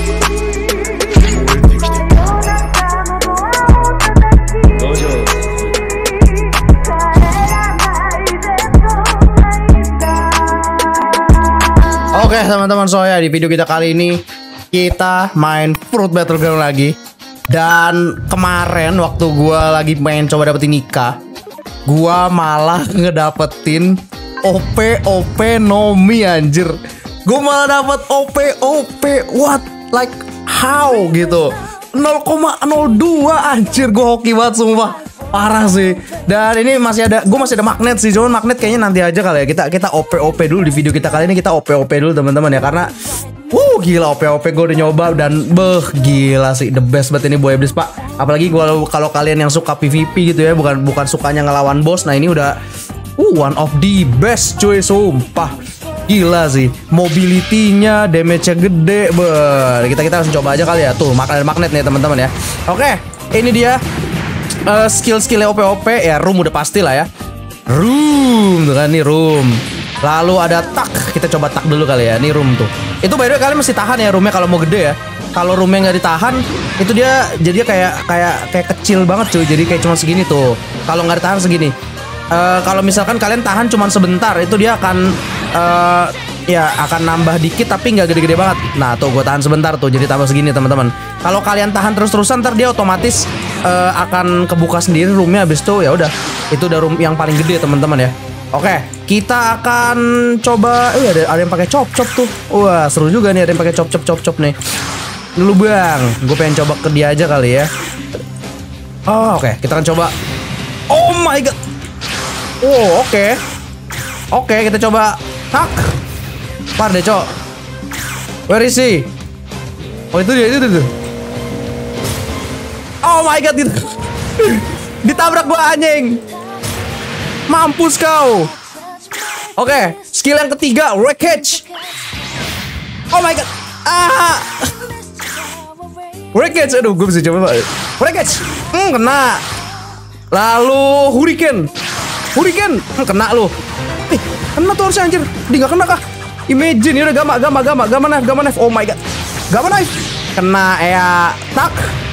Oke teman-teman, so ya di video kita kali ini kita main Fruit Battleground lagi. Dan kemarin waktu gua lagi main coba dapetin Nika, gua malah ngedapetin OP Nomi anjir. Gua malah dapet OP what, like how gitu, 0,02 anjir. Gua hoki banget sumpah, parah sih. Dan ini masih ada, gue masih ada magnet sih, cuman magnet kayaknya nanti aja kali ya. Kita OP dulu di video kita kali ini. Kita OP dulu teman-teman ya, karena gila OP gue udah nyoba dan gila sih, the best banget ini Boy Iblis pak. Apalagi kalau kalian yang suka PvP gitu ya, bukan sukanya ngelawan bos. Nah ini udah one of the best cuy, sumpah. Gila sih, mobility-nya, damage-nya gede. Kita langsung coba aja kali ya. Tuh, magnet nih teman-teman ya. Oke, ini dia skill-skillnya OP ya. Room udah pasti lah ya. Room tuh kan, nih room. Lalu ada tak, kita coba tak dulu kali ya. Nih room tuh. Itu by the way kalian mesti tahan ya roomnya kalau mau gede ya. Kalau roomnya nggak ditahan, itu dia jadinya kayak kecil banget cuy. Jadi kayak cuma segini tuh. Kalau nggak ditahan segini. Kalau misalkan kalian tahan cuma sebentar, itu dia akan akan nambah dikit tapi nggak gede-gede banget. Nah tuh gue tahan sebentar tuh, jadi tambah segini teman-teman. Kalau kalian tahan terus-terusan, ntar dia otomatis akan kebuka sendiri roomnya. Habis itu ya udah, itu udah room yang paling gede teman-teman ya. Oke, kita akan coba. Ada yang pakai chop tuh. Wah seru juga nih, ada yang pakai chop nih. Dulu bang, gue pengen coba ke dia aja kali ya. Oke, kita akan coba. Oh my god. Oke, kita coba. Hak. Par deh cok. Where is he? Oh itu dia, itu. Oh my god, gitu. Ditabrak gua anjing. Mampus kau. Oke, skill yang ketiga, wreckage. Oh my god. Wreckage, aduh gue bisa coba. Wreckage. Kena. Lalu hurricane, kena lu. Kena tuh harusnya anjir. Dia gak kena kah? Imagine, ini udah gamma knife. Oh my god, gamma knife. Kena ya. Tak.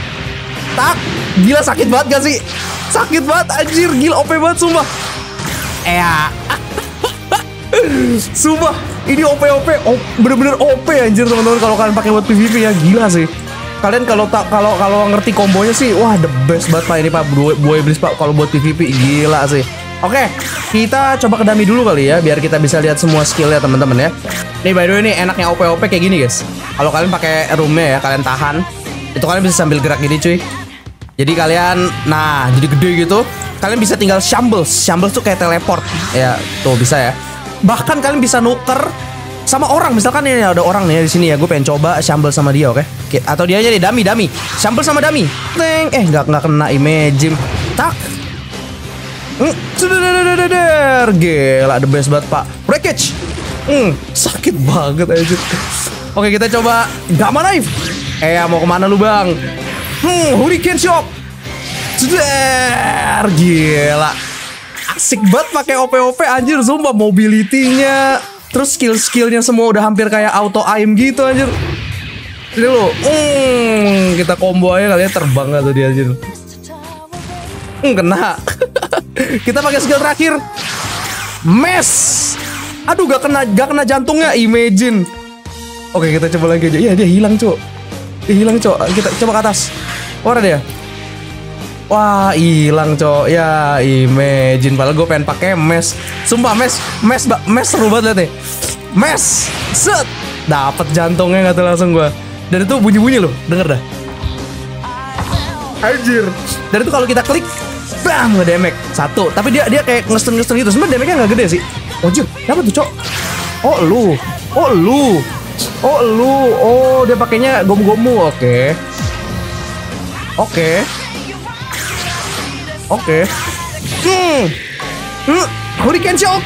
Gila sakit banget gak sih? Sakit banget anjir, gila OP banget sumpah. Sumpah, ini OP bener-bener OP anjir teman-teman kalau kalian pakai buat PvP ya, gila sih. Kalian kalau ngerti kombonya sih, wah the best banget pak ini pak Boy Iblis pak kalau buat PvP, gila sih. Oke, kita coba ke dummy dulu kali ya, biar kita bisa lihat semua skillnya teman-teman ya. Nih by the way, nih enaknya OP kayak gini guys. Kalau kalian pakai roomnya ya, kalian tahan, itu kalian bisa sambil gerak gini cuy. Jadi kalian, nah jadi gede gitu. Kalian bisa tinggal shambles tuh kayak teleport ya, tuh bisa ya. Bahkan kalian bisa nuker sama orang, misalkan ini ada orang nih di sini ya, gue pengen coba shamble sama dia, oke? Atau dia aja nih dummy, shamble sama dummy. Teng, nggak kena imagine. Tak. Gila, the best banget pak. Wreckage. Sakit banget aja. Oke, kita coba gamma knife. Mau kemana lu bang? Hurricane shock. Gila, asik banget pakai OP anjir sumpah. Mobility-nya, terus skill-skillnya semua udah hampir kayak auto aim gitu anjir. Ini lo, kita combo aja kali ya, terbang gak tuh dia anjir. Kena. Kita pakai skill terakhir, mash. Aduh gak kena jantungnya, imagine. Oke, kita coba lagi aja. Iya dia hilang cok. Kita coba ke atas. Mana dia? Wah hilang cok. Ya imagine, padahal gue pengen pakai mash. Sumpah mash seru banget liat nih. Mash, set, dapat jantungnya gak tuh langsung gue. Dan itu bunyi loh, denger dah. Anjir. Dan itu kalau kita klik, bam, nge-damage satu. Tapi dia kayak ngestun gitu. Sebenernya damage-nya gak gede sih. Anjir, siapa tuh cok? Oh lu. Oh dia pakainya gomu-gomu. Oke. Hurricane shock.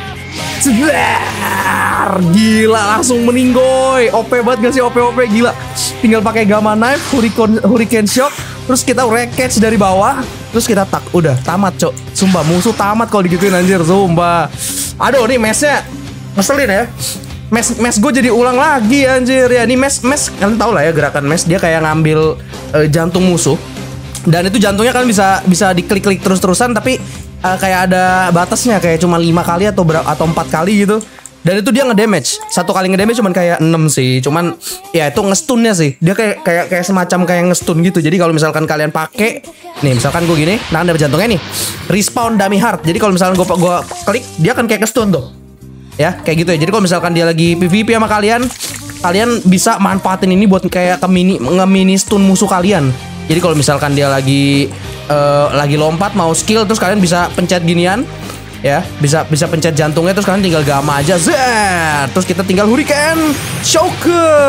Gila, langsung meninggoy. OP banget gak sih? OP gila. Tinggal pakai gamma knife, hurricane shock, terus kita wreckage dari bawah, terus kita tak, udah tamat cok. Sumpah musuh tamat kalau digituin anjir, sumpah. Aduh nih meshnya ngeselin ya. Mes gue jadi ulang lagi anjir ya. Ini mes kalian tau lah ya gerakan mes, dia kayak ngambil jantung musuh. Dan itu jantungnya kan bisa diklik-klik terus-terusan, tapi kayak ada batasnya, kayak cuma 5 kali atau 4 kali gitu. Dan itu dia ngedamage. Satu kali ngedamage cuman kayak 6 sih. Cuman ya itu ngestunnya sih. Dia kayak semacam kayak ngestun gitu. Jadi kalau misalkan kalian pakai nih, misalkan gue gini, nah ada jantungnya nih. Respawn dummy heart. Jadi kalau misalkan gue klik, dia kan kayak ngestun tuh. Ya, kayak gitu ya. Jadi kalau misalkan dia lagi PvP sama kalian bisa manfaatin ini buat kayak nge-mini stun musuh kalian. Jadi kalau misalkan dia lagi lompat mau skill, terus kalian bisa pencet ginian. Ya, bisa pencet jantungnya, terus kalian tinggal gamma aja. Zet. Terus kita tinggal hurricane shock.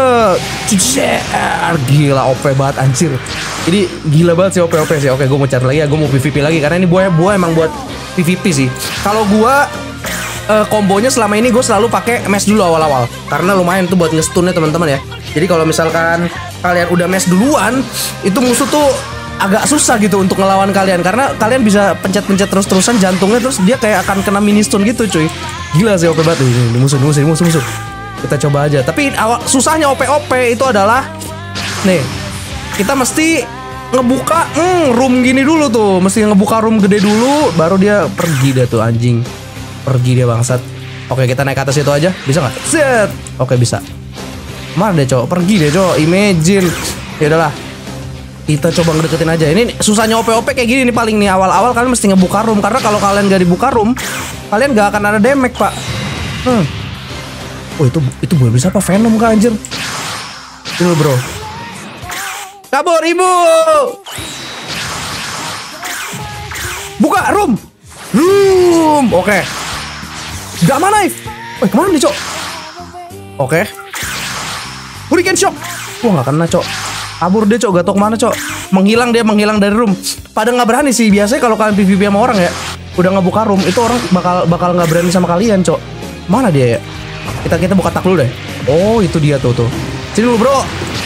Gila OP banget anjir. Jadi gila banget sih OP sih. Oke, gue mau cari lagi ya, gue mau PvP lagi karena ini buah emang buat PvP sih. Kalau gue kombonya selama ini gue selalu pakai mes dulu awal-awal karena lumayan tuh buat ngestunnya teman-teman ya. Jadi kalau misalkan kalian udah mes duluan, itu musuh tuh agak susah gitu untuk ngelawan kalian karena kalian bisa pencet-pencet terus-terusan jantungnya, terus dia kayak akan kena mini stun gitu cuy. Gila sih OP banget. Ini musuh. Kita coba aja. Tapi susahnya OP itu adalah nih, kita mesti ngebuka room gini dulu tuh. Mesti ngebuka room gede dulu, baru dia pergi dah tuh anjing. Pergi dia bangsat. Oke, kita naik ke atas itu aja. Bisa nggak? Set. Oke, bisa. Mana deh cowok? Pergi deh cowok. Imagine. Ya udahlah. Kita coba ngedeketin aja. Ini susahnya OP kayak gini nih paling nih. Awal-awal kalian mesti ngebuka room. Karena kalau kalian gak dibuka room, kalian gak akan ada damage, Pak. Oh, itu boleh bisa apa? Venom kah anjir? Ini bro. Kabur, ibu. Buka room. Oke. Gamma knife. Kemana nih, Cok? Oke. Hurricane shock. Wah, gak kena, Cok. Kabur dia, Cok. Gak tau kemana, Cok. Menghilang dari room. Pada gak berani sih. Biasanya kalau kalian PvP sama orang ya, udah ngebuka room, itu orang bakal gak berani sama kalian, Cok. Mana dia ya? Kita buka tak dulu deh. Oh, itu dia tuh. Sini lu, bro.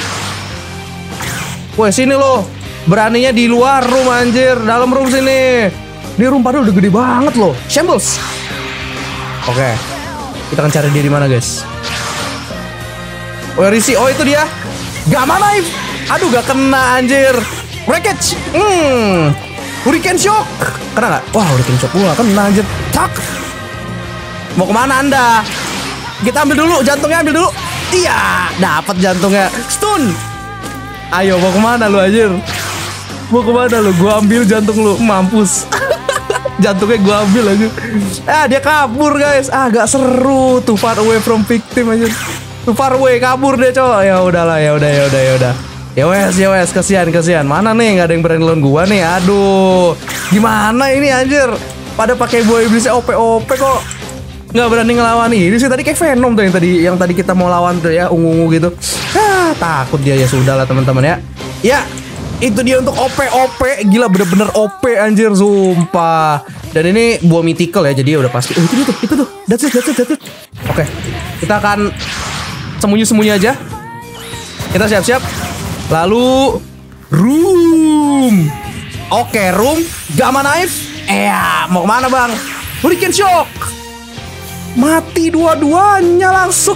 Woi, sini lo. Beraninya di luar room, anjir. Dalam room sini. Ini room padahal udah gede banget loh. Shambles. Oke. Kita akan cari dia di mana, guys. Where is he? Oh, itu dia. Gamma knife. Aduh, gak kena anjir. Wreckage. Hurricane shock. Kena gak? Wah, hurricane shock gua gak kena anjir. Tak. Mau kemana Anda? Kita ambil dulu, jantungnya ambil dulu. Iya, dapat jantungnya. Stun. Ayo, mau kemana lu anjir? Mau kemana lu? Gua ambil jantung lu. Mampus. Jantungnya gue ambil aja. Dia kabur guys. Gak seru. Too far away from victim aja. Too far away, kabur deh cowok. Ya udahlah, ya udah. Ya wes, kasihan. Mana nih, nggak ada yang berani lawan gua nih. Aduh, gimana ini anjir? Pada pakai buah iblisnya OP kok nggak berani ngelawan ini sih. Tadi kayak Venom tuh yang tadi kita mau lawan tuh ya, ungu gitu. Takut dia. Ya sudah lah teman-teman ya. Ya. Itu dia untuk OP. Gila, bener-bener OP anjir, sumpah. Dan ini buah mythical ya, jadi udah pasti. Oh, itu tuh. That's it. Oke, kita akan sembunyi aja. Kita siap-siap. Lalu room. Oke, room. Gamma knife. Mau kemana bang? Hurricane shock. Mati dua-duanya langsung.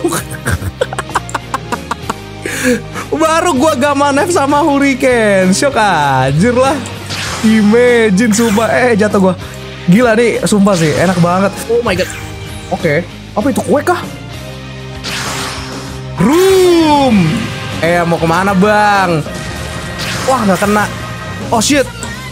Baru gua gamma knife sama hurricane shock anjir lah. Imagine sumpah. Jatuh gua. Gila nih, sumpah sih enak banget. Oh my god. Oke. Apa itu, kue kah? Room. Mau kemana bang? Wah, nggak kena. Oh shit.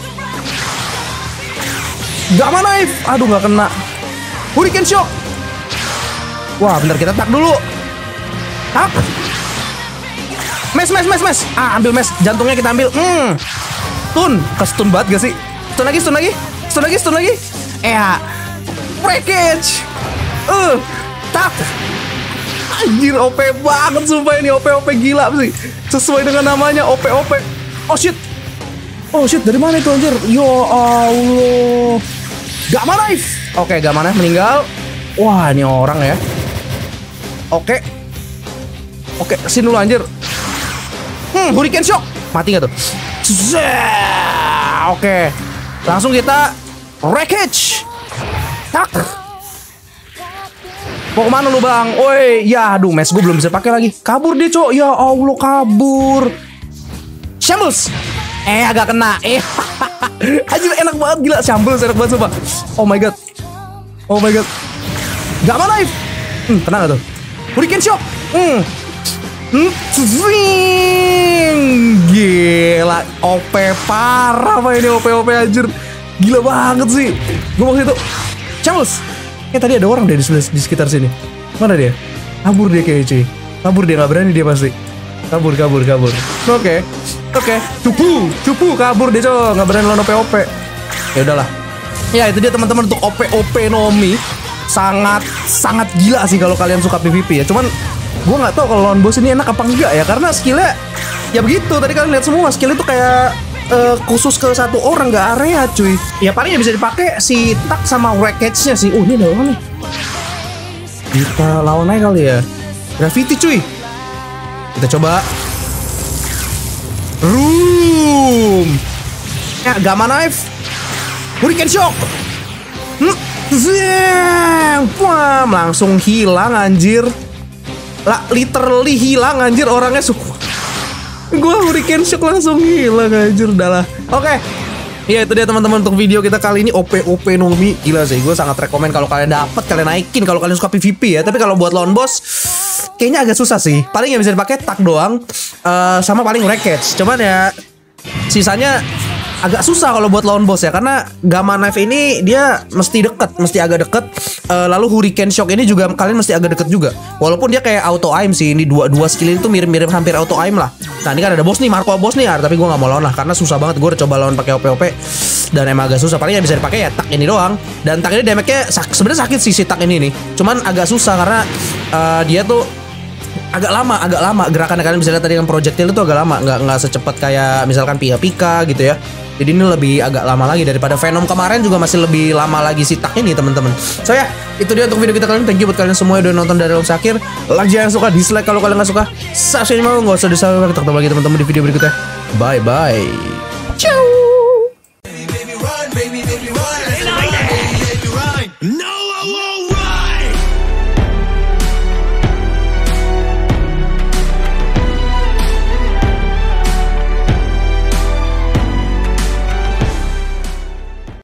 Gamma knife. Aduh, nggak kena. Hurricane shock. Wah, bentar, kita tak dulu. Tak. Mes. Ambil mes. Jantungnya kita ambil. Stun. Kestun banget gak sih? Stun lagi. Wreckage. Tak. Anjir, OP banget sumpah ini. OP gila sih. Sesuai dengan namanya, OP. Oh shit, dari mana itu anjir? Ya Allah. Gamma knife. Oke, Gamma knife meninggal. Wah, ini orang ya. Oke, sini dulu anjir. Hurricane shock. Mati gak tuh? Oke. Langsung kita wreckage. Tak. Mau kemana lu bang? Woi, ya aduh mes gue belum bisa pakai lagi. Kabur dia cok, ya Allah kabur. Shambles. Agak kena. Anjir enak banget gila. Shambles enak banget coba. Oh my god. Oh my god. Gak mana knife. Tenang gak tuh? Hurricane shock. Gila. OP parah apa ini OP anjir. Gila banget sih. Gue waktu itu Shambles. Tadi ada orang deh di sekitar sini. Mana dia? Kabur dia kayak cuy. Kabur dia, nggak berani dia pasti. Kabur. Oke. Cupu kabur dia coy. Nggak berani lawan OP. Ya udahlah. Ya itu dia teman-teman untuk OP Nomi. Sangat gila sih kalau kalian suka PvP ya. Cuman gue nggak tahu kalau lawan bos ini enak apa enggak ya. Karena skillnya ya begitu. Tadi kalian lihat semua skillnya tuh kayak khusus ke satu orang, nggak area cuy. Ya paling yang bisa dipakai si tak sama wreckage-nya sih. Oh ini ada orang nih. Kita lawan aja kali ya. Gravity cuy. Kita coba. Room. Gamma knife. Hurricane shock. Wah, langsung hilang anjir. Literally hilang anjir orangnya. Gue Hurricane shock langsung hilang anjir. Udah lah. Oke. Ya itu dia teman-teman untuk video kita kali ini OP Nomi. Gila sih, gue sangat rekomen kalau kalian dapet, kalian naikin kalau kalian suka PvP ya. Tapi kalau buat lawan bos kayaknya agak susah sih. Paling yang bisa dipakai tak doang, sama paling wreckage. Cuman ya sisanya agak susah kalau buat lawan bos ya, karena Gamma Knife ini dia mesti agak deket. Lalu Hurricane Shock ini juga kalian mesti agak deket juga. Walaupun dia kayak auto aim sih, ini dua skill itu mirip-mirip hampir auto aim lah. Nah ini kan ada bos nih, Marco bos nih, tapi gue nggak mau lawan lah karena susah banget. Gue udah coba lawan pakai OP dan emang agak susah. Paling yang bisa dipakai ya tak ini doang. Dan tak ini damage-nya sebenarnya sakit sih si tak ini nih. Cuman agak susah karena dia tuh agak lama gerakannya. Kalian bisa lihat tadi kan projectile itu agak lama, nggak secepat kayak misalkan Pika gitu ya. Jadi ini lebih agak lama lagi daripada Venom kemarin, juga masih lebih lama lagi si tak ini teman-teman. So ya, itu dia untuk video kita kali ini. Thank you buat kalian semua yang udah nonton dari awal sampai akhir. Like jangan suka, dislike kalau kalian nggak suka. Subscribe mau nggak usah di-subscribe. Kita ketemu lagi teman-teman di video berikutnya. Bye bye.